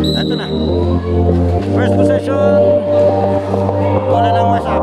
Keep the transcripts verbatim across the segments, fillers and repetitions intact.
Ito na. First possession. Wala lang masap.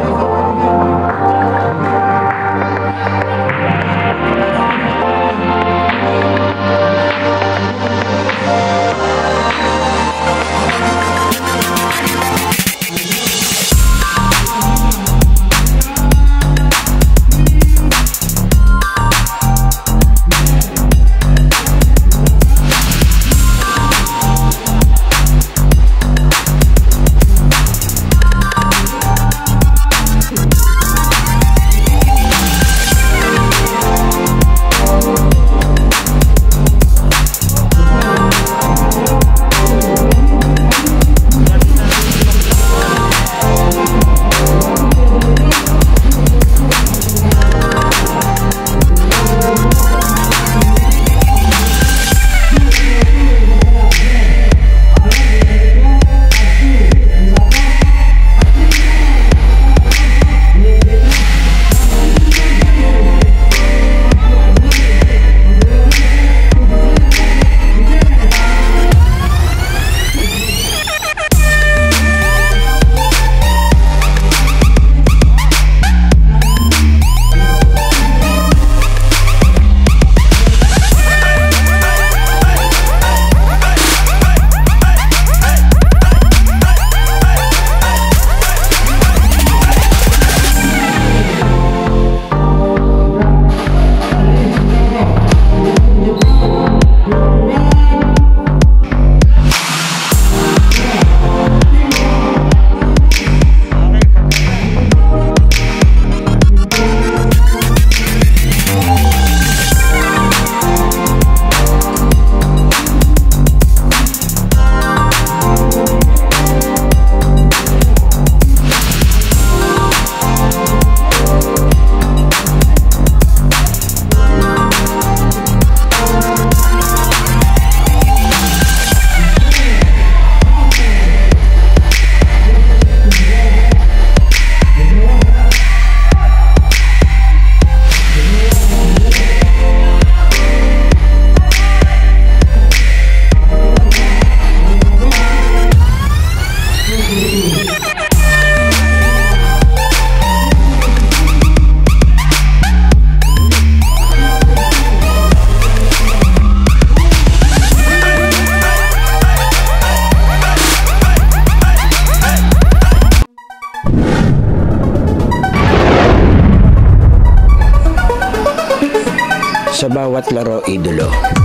Sa bawat laro, idolo,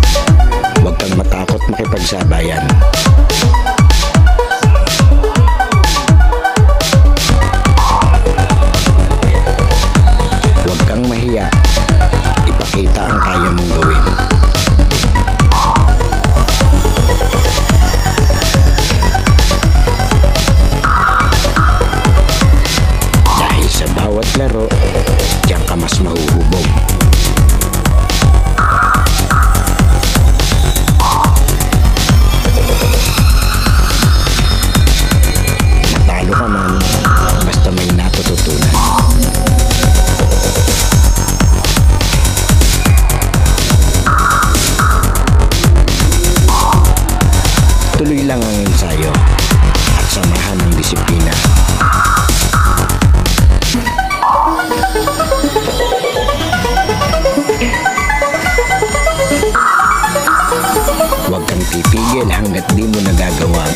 huwag kang matakot makipagsabayan. Huwag kang mahiya, ipakita ang kaya mong gawin. Dahil sa bawat laro, diyan ka mas mahuhubog. Basta may natututunan. Tuloy lang ang ensayo at samahan ng disiplina. Huwag kang pipigil hanggat di mo nagagawa.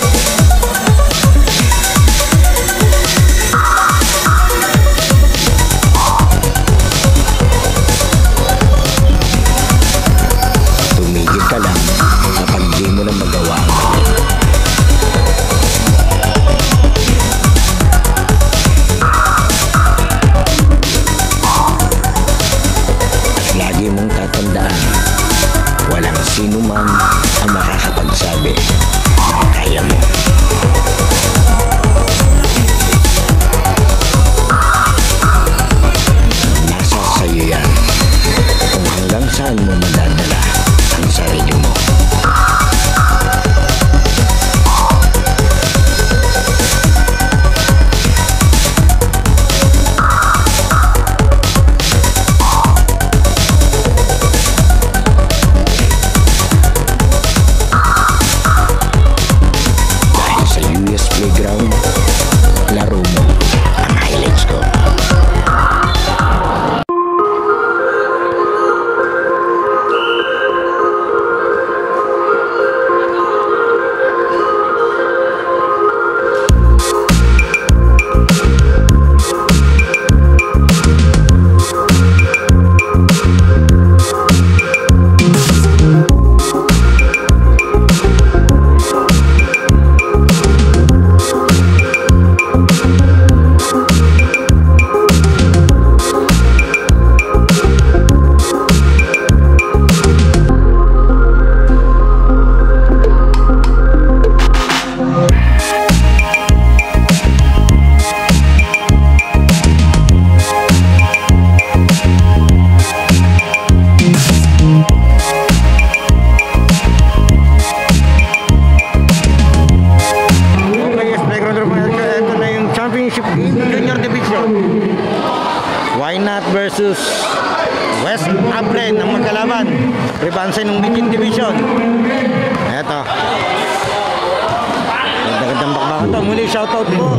Tumigil ka lang kapag di mo na magawa ang mali. At lagi mong tatandaan, walang sino man ang makakapagsabi na kaya mo. versus West Abren ang magkalaban. Rebanse ng Legend Division. Eto. Ganda-gandang bakbakan to. Muli shoutout po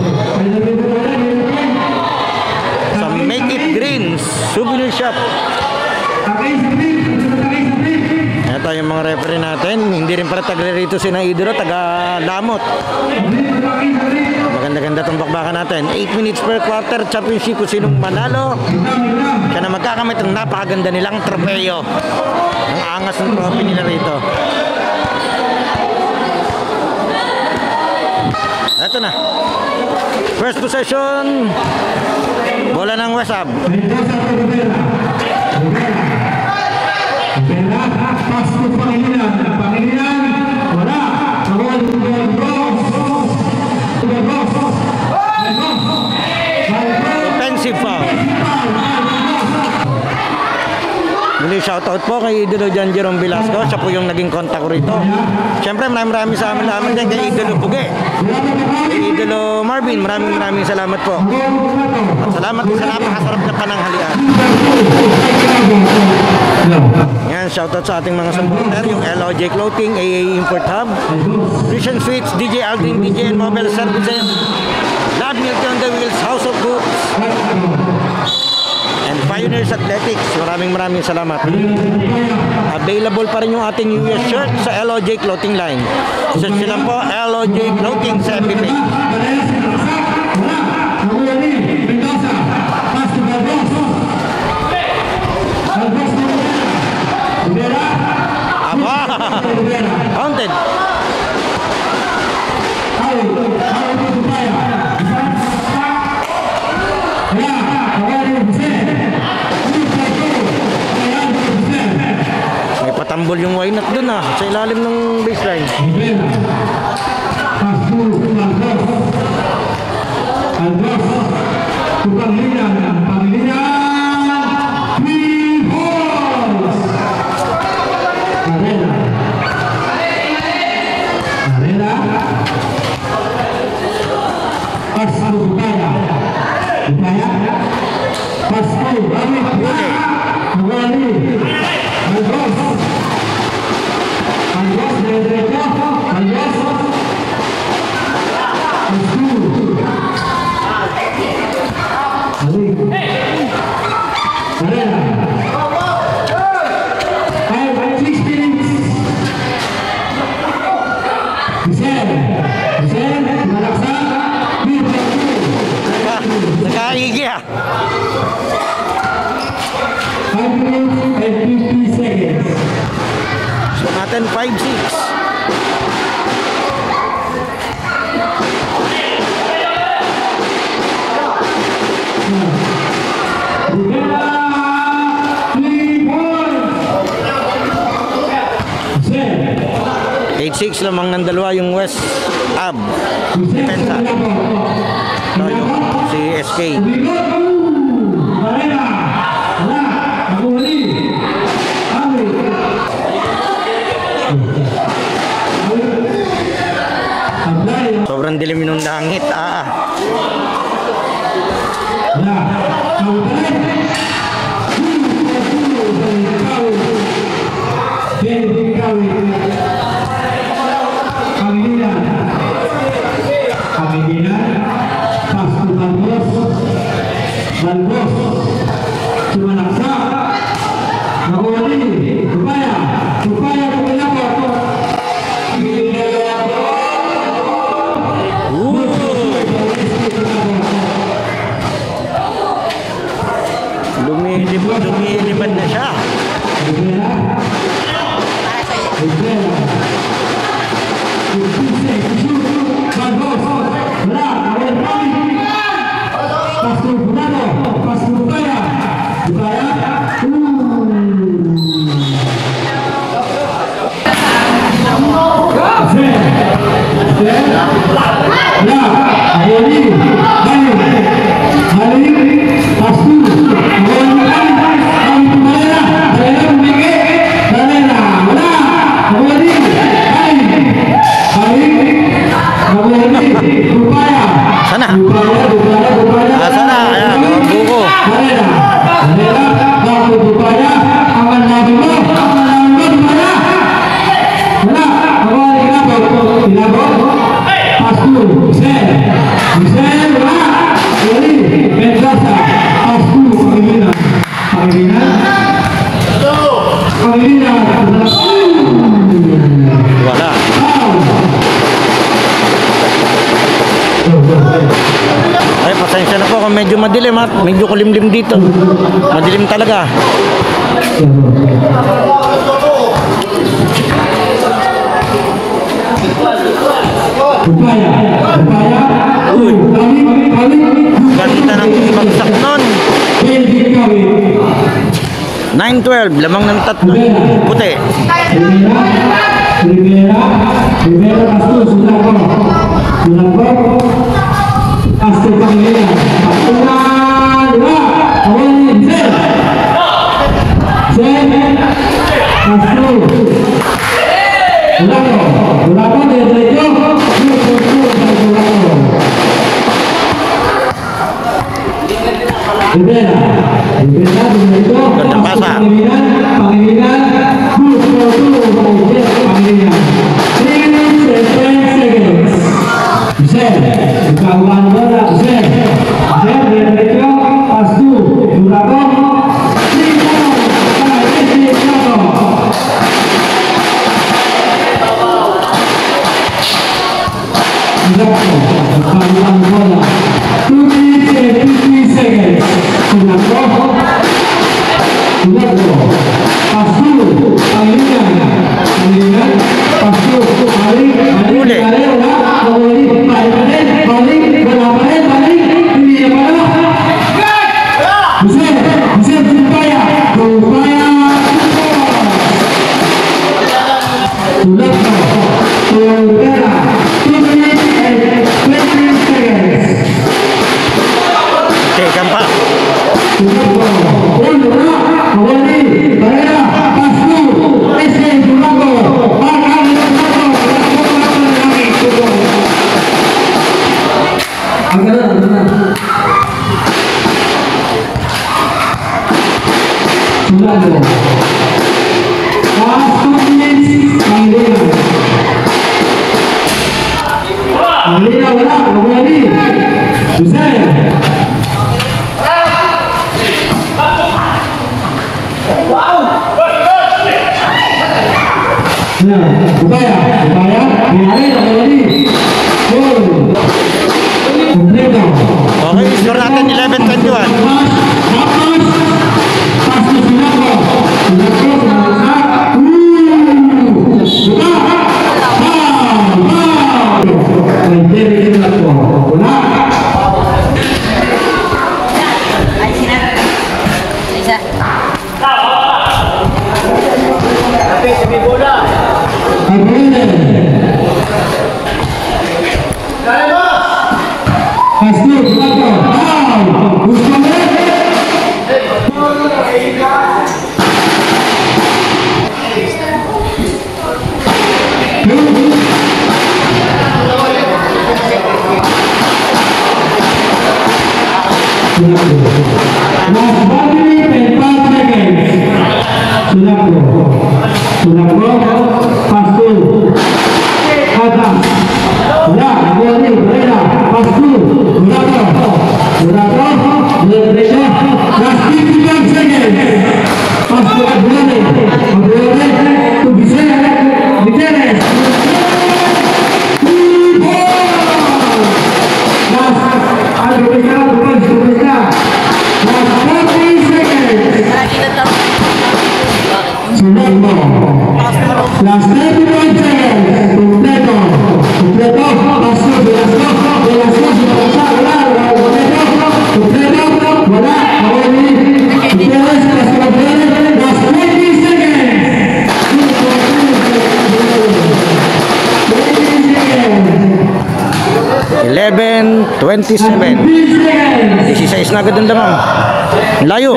sa Make It Green Souvenir Shop. Ito yung mga referee natin. Hindi rin pala taga rito si na Idro, taga Lamot. Maganda-ganda itong bakbakan natin. eight minutes per quarter championship. Kung sinong manalo, siya na magkakamit ng napakaganda nilang trofeo. Ang angas ng trophy nila rito. Ito na. First possession. Bola ng West Ab. Offensive foul. Muli shoutout po kay Idolo John Jerome Velasco. Siya po yung naging kontak ko rito. Siyempre maraming maraming salamat naman din kay Idolo Puge, kay Idolo Marvin. Maraming maraming salamat po. At salamat sa napakasarap na pananghalian. Yan, shoutout sa ating mga supporter, yung L O J Clothing, A A Import Hub, Christian Sweets, D J Aldrin, D J and Mobile Services, Love Milk on the Wheels, House of Books, and Pioneers Athletics. Maraming maraming salamat. Available pa rin yung ating U S shirt sa L O J Clothing line. Search nyo lang po L O J Clothing sa F B page. Aba! Counted! May patambol yung Wynot dun ah, sa ilalim ng baseline. Nakaigi ah. So natin five six. eight six lamang ng dalawa yung West Ab. Depensa. So yung si S K. Sobrang dilim ng langit ah. Lumilipad na siya. Sana. Ah, sana. Ayan, buko. Ay, pasensya na po kung medyo madilim at medyo kulimlim dito. Madilim talaga. Uy, ganda ng bagsak nun. nine twelve, lamang ng tatlo. Puti. Rivera, Rivera Pastu, Sunako, Sunako, Pastu Pangilinan, Pastu na dua, awalin Zen, Zen, Pastu, Sunako, Sunako dari Rejo, Sunako, Sunako, Rivera, Rivera dari Rejo, Pastu Pangilinan, Pangilinan, Zen, kawan bola Zen, Zen dari Rejo, Pastu, Sunako, kawan bola, two minutes and fifty seconds, Sunako, Sunako, Pastu, Pangilinan, Pangilinan, Pastu, balik, balik, balik, balik, balik, balik, balik, balik, ini yang mana? Bisa, bisa berupaya, berupaya, sudah, sudah, two minutes and twenty seconds. Oke, gampang. Sudah, sudah, awali, bayar, Pastu, ese, Sunako, makan, Anggaran, anggaran. Sunako, Pastu minutes, Pangilinan. Pangilinan wala, awali, bisa ya? Nah, upaya, upaya, biarin awali. Gol. Kompleto. Okay, score natin eleven twenty-one. Mas, Mas, Pastu Sunako, Sunako, Sunako, uh, sudah, bal, bal. Menjadi Sunako, bola. Pastu Sunako, bal, Mustafa. Mas Badri empat seconds. Sunako, Sunako, Pastu, atas. Ya, dia ni berada. Pastu, Sunako, Sunako, berada. Last fifty-one seconds. Pastu Abdullah, Abdullah, tu bisa, Diteres. Last, ada berita bukan berita. Last forty seconds. Sunako, last thirty-one seconds. Kompleto, kompleto. Pastu, Velasco, Velasco, Velasco, kompleto, kompleto, bola, awali, Diteres, Pastu Abdullah, last twenty seconds. eleven twenty-seven. sixteen na agad ang lamang. Layo.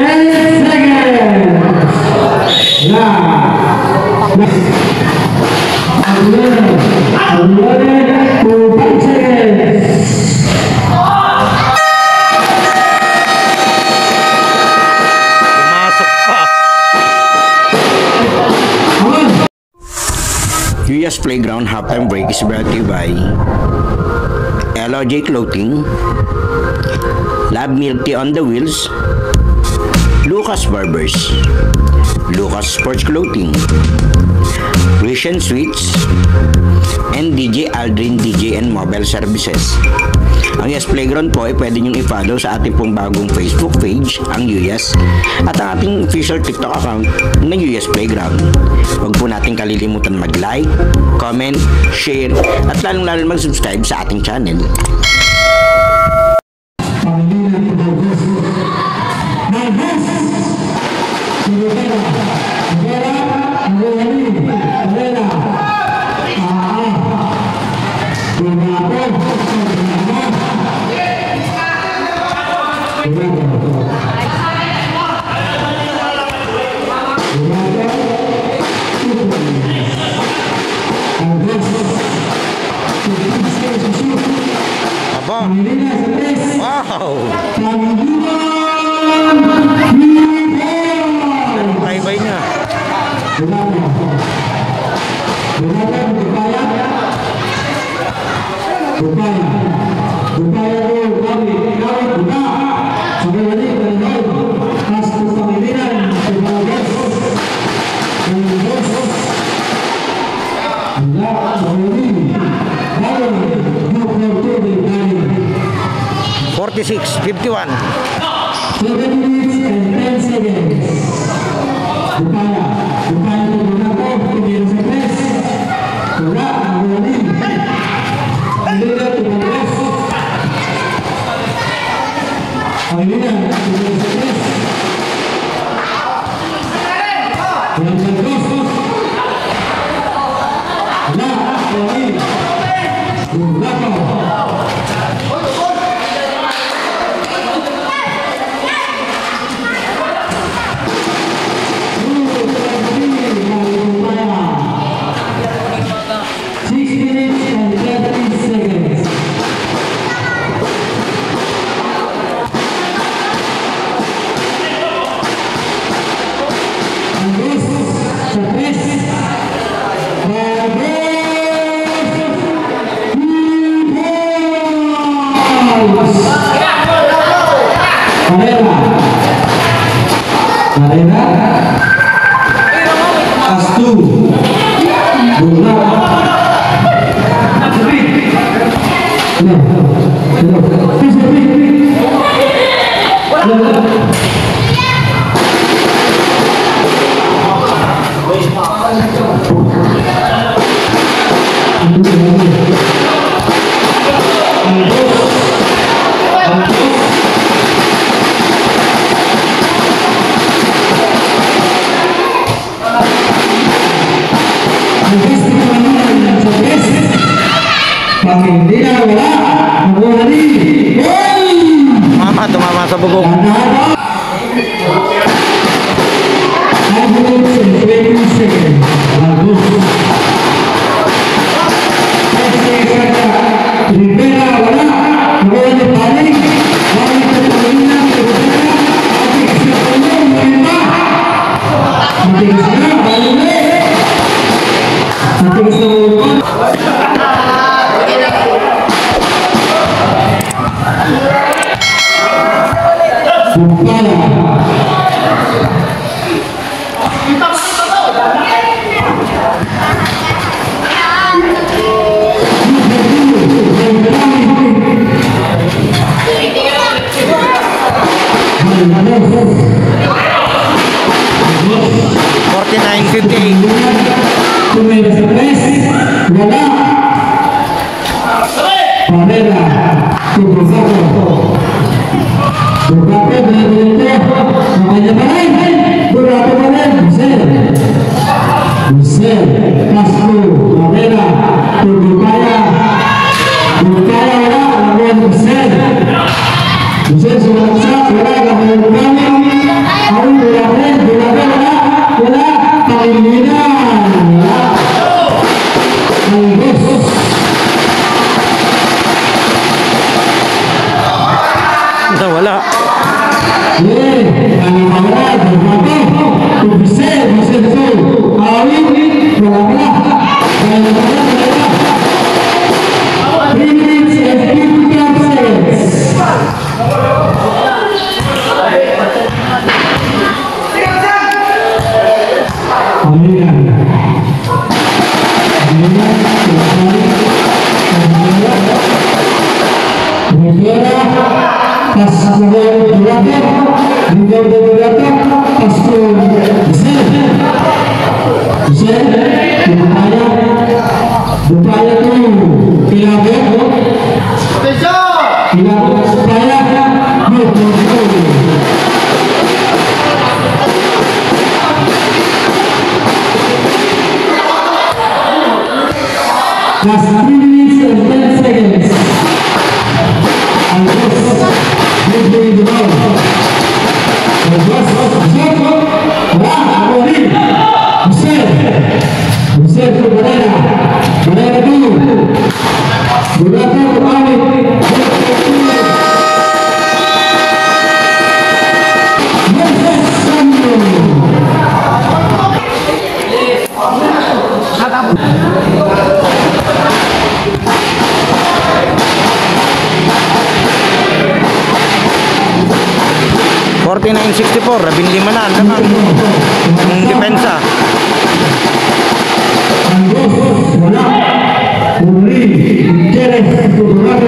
Pumasok pa. U S Playground Halftime Break is brought to you by L O J Clothing, Lab Milk Tea on the Wheels, Lucas Barbers, Lucas Sports Clothing, Christian Sweets, and D J Aldrin D J and Mobile Services. Ang Yes Playground po ay pwede niyong i-follow sa ating pong bagong Facebook page, ang U Yes, at ang ating official TikTok account ng U Yes Playground. Huwag po natin kalilimutan mag-like, comment, share, at lalong-lalo mag-subscribe sa ating channel. Aba. Wow. Anong bye-bye niya? forty-six fifty-one. seven minutes and ten seconds. Upaya, upaya menggunakan pilihan sebelas. Gerak menggunakan pilihan sebelas. Pilihan pilihan sebelas. Yang terus. Nah, ini belakang. Karena Astu Bunga Mama, tumama sa bubong. forty-nine fifty-eight. Wala. Bupaya, Bupaya tu Kilabot, Kilabot Bupaya, Just three minutes and ten seconds. And this, this is the ball. And just, Jacob, Ra, Morin, Hussein, Hussein to Banana, Banana two, Banana to Amit, Yes, Samuel. forty-nine sixty-four, labing lima na ang laman ng depensa. Wala. Uli. Teres. Durado.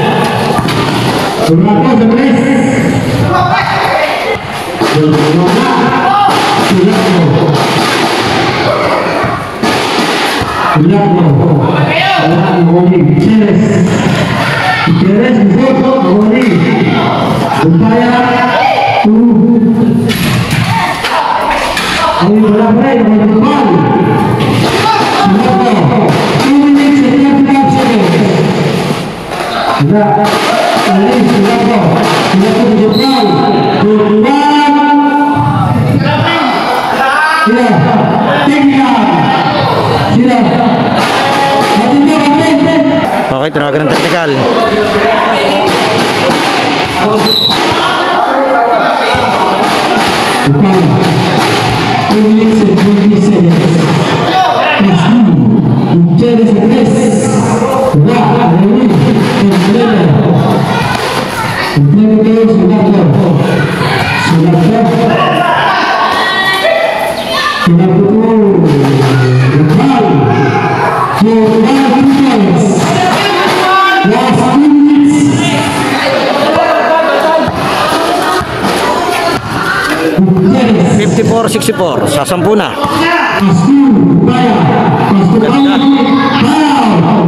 Durado sa tres. Durado. Durado. Durado. Uli. Teres. Teres. Uli. Upaya. Ay, wala pa rin, may kapal. two minutes and thirty-five seconds. Wala. Alis, wala pa. Wala pa rin kapal. Tutuan. Sila. Tingnan. Sila. Matindi ka rin. Okay, tinawagan ng technical. two minutes and twenty seconds. Ustedes tres. Va, Reuni, Entrena. Entrena que es Sudato. Sudato. Sudato. Local. Local Pintos. Last two minutes. fifty-four sixty-four, sa sampu na. Pastu, Baya, Pastu Baya, Baya,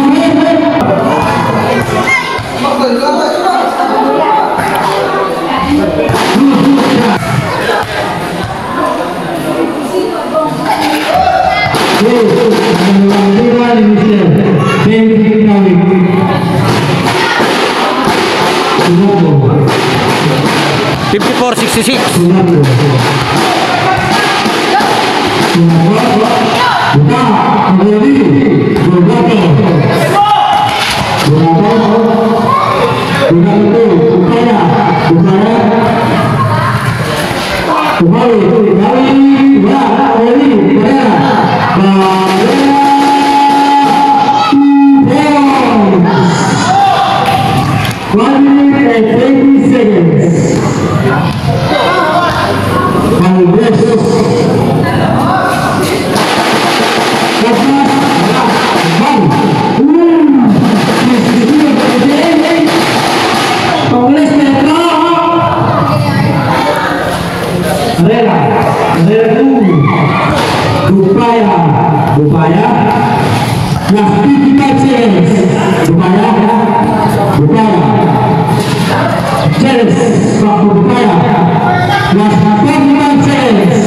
fifty-four sixty-six. One minute and twenty seconds. And this Bupaya, Bupaya, las típicas series, Bupaya, Bupaya, series, Bupaya, las típicas series.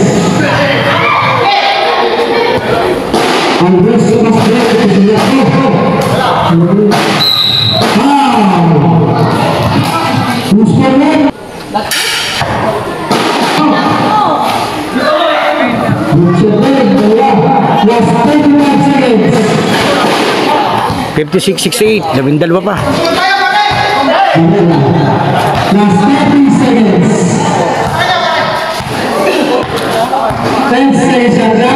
Andrés más grande que se llama. Ah, Mustafa. fifty-six sixty-eight, labing dalawa pa. Last thirty seconds. ten seconds, Chandra.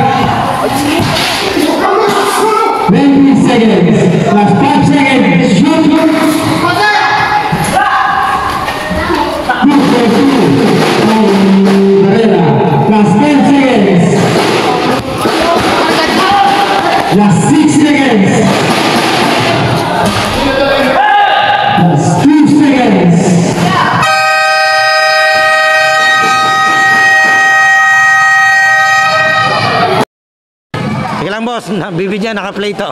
twenty seconds. Last five seconds. Shoot. Last ten seconds. Last six seconds. Last two seconds. na, bibigyan, naka-play to.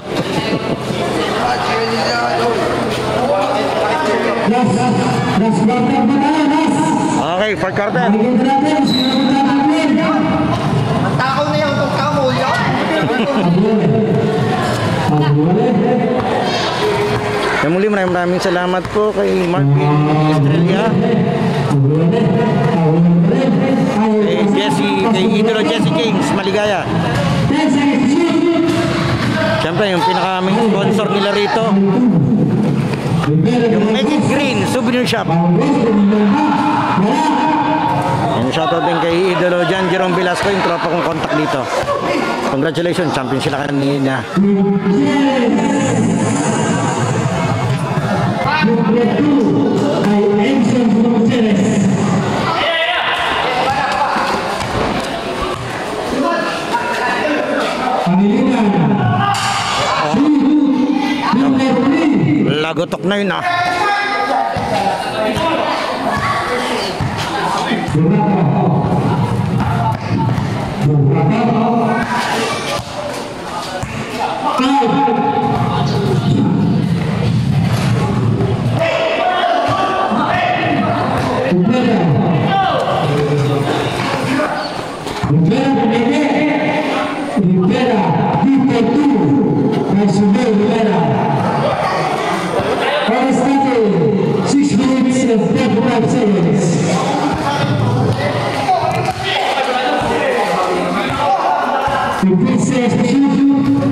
Last, last quarter ba tayo? Last. Okay, fourth quarter. Bigyan natin, sino ba tatanggapin? Takaw na yung itong kamo yun. Abuele. Abuele. Kaya muli, maraming maraming salamat po kay Marvin Estrella, Abuele. Abuele. kay Jesse, kay Idolo Jesse Kings, Maligaya. ten seconds to shoot. Siyempre, yung pinaka-main sponsor nila rito, yung Make It Green Souvenir Shop. Yung shoutout din kay Idolo Jan Jerome Velasco, yung tropa kong contact dito. Congratulations, champion sila kanina. Number two, ay Enson Gutierrez. Pangilinan. Number three. Lagotok na yun ah. Six minutes and thirty-five seconds. Fifteen seconds to shoot.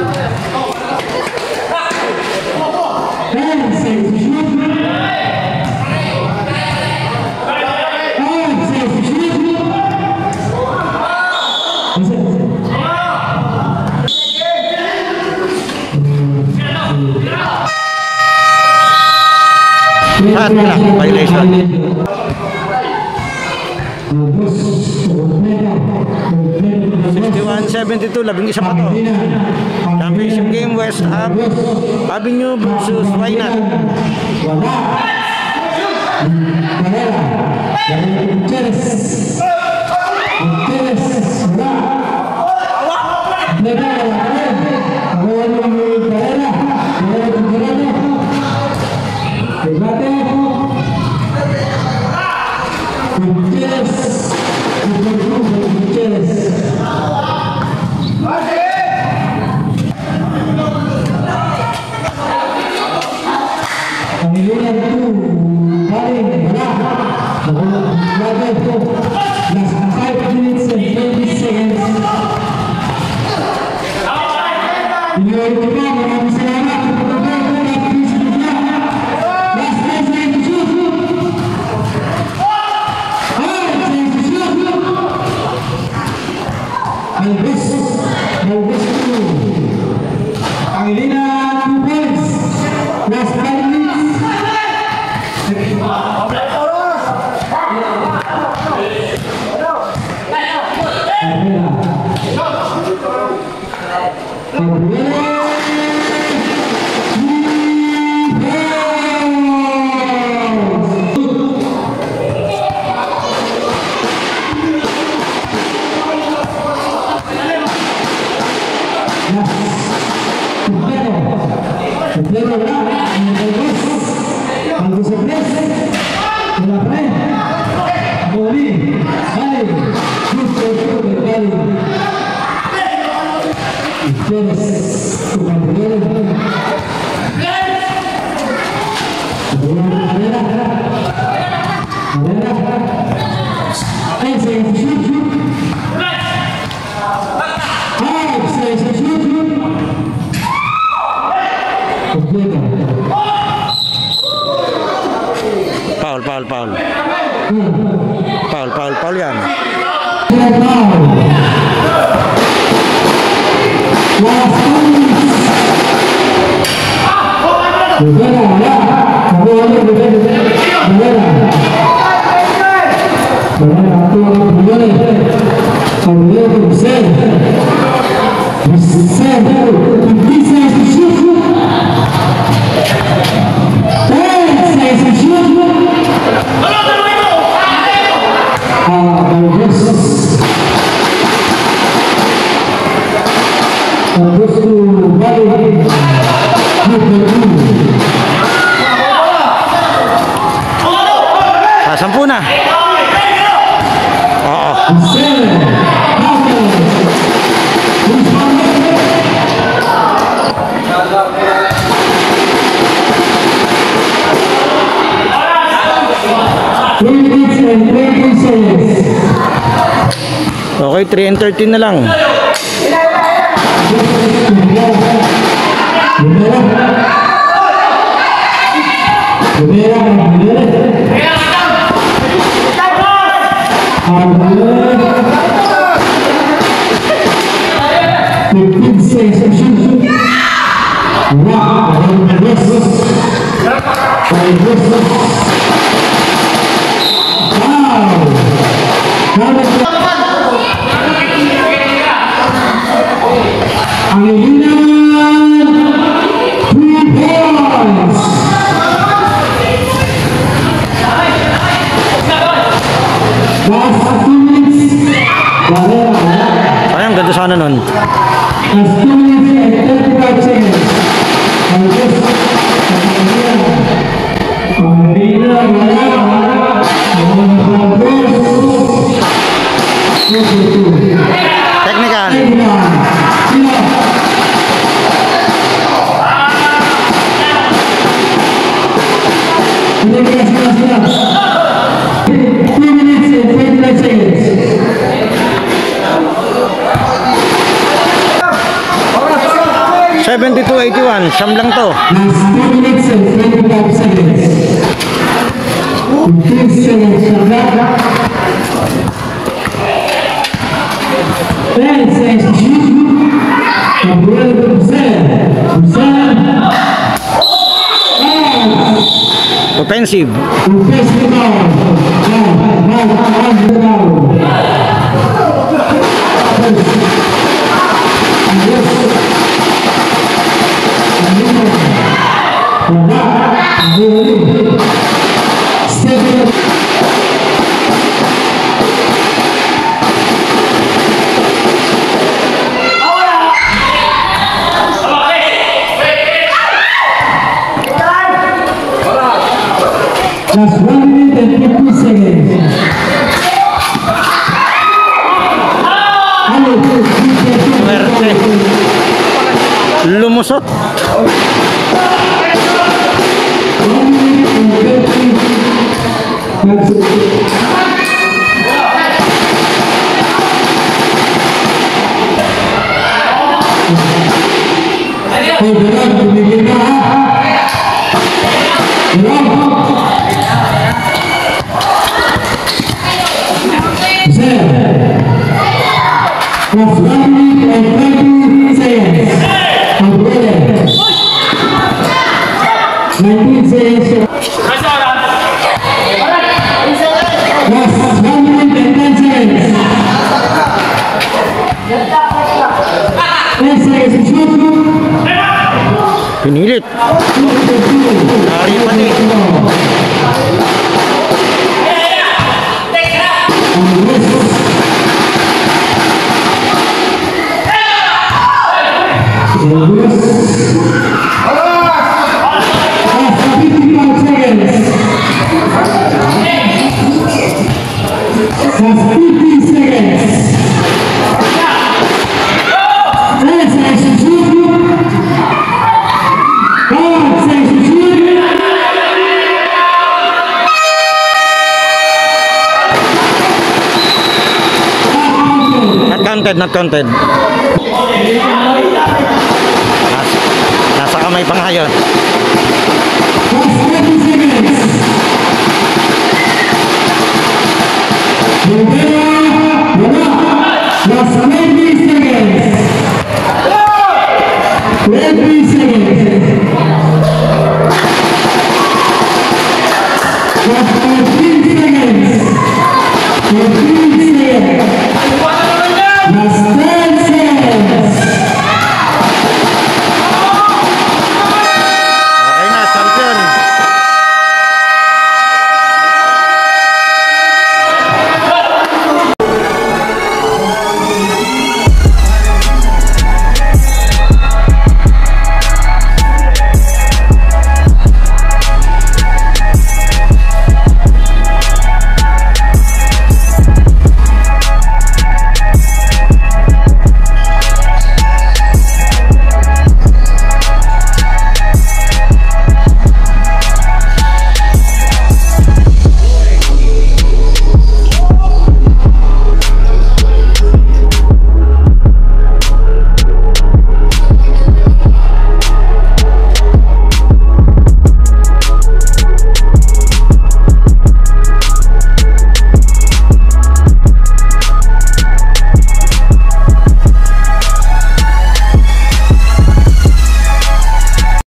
Ten seconds to shoot. Five seconds to shoot. Shot clock violation. sixty-one seventy-two, labing isa pa to. Championship game, West Ab Avenue versus Waynat. Pangilinan two, galing, wala. Lagay po, last five minutes and twenty seconds. Iniwari ko pa, maraming salamat. Last ten seconds to shoot. Five seconds to shoot. Alves, Alves two. Pangilinan two points. Last five minutes. Foul, foul, foul. Foul, foul, foul yan. Terus three minutes and twenty seconds. Okay, three and thirteen na lang. fifteen seconds. Wow, Pangilinan, three points. Last two minutes. Ay, ang ganda sana nun. Last two minutes and thirty-five seconds. Pangilinan, Pangilinan, Technical. Two minutes and twenty-nine seconds. seventy-two eighty-one, siyam lang to. Last two minutes and twenty-five seconds. fifteen seconds on that. ten seconds to shoot. Gabriel Hussein. Hussein. Offensive. Offensive down. Down. Down. Down. Down. Step Last one minute and fifty seconds. Swerte. Lumusot. One minute and fifty. That's it. Hey, Berat, tumigil ka ha? Berat! Last one minute and twenty seconds. Gabriel. nineteen seconds. Last one minute and ten seconds. ten seconds to shoot. Pinilit. Nari pa ni. Counted, not counted. Nas, nasa kamay pa ngayon.